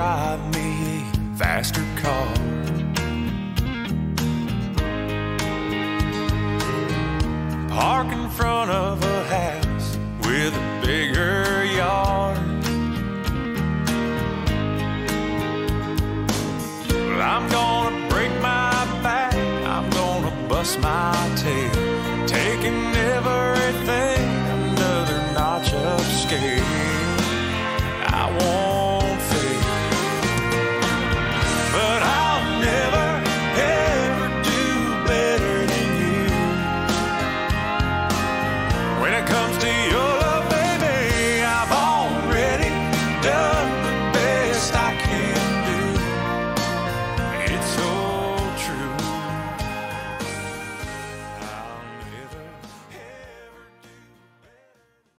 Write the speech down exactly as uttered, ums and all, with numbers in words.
drive me a faster car. Park in front of a house with a bigger yard. Well, I'm gonna break my back, I'm gonna bust my tail, taking everything another notch upscale.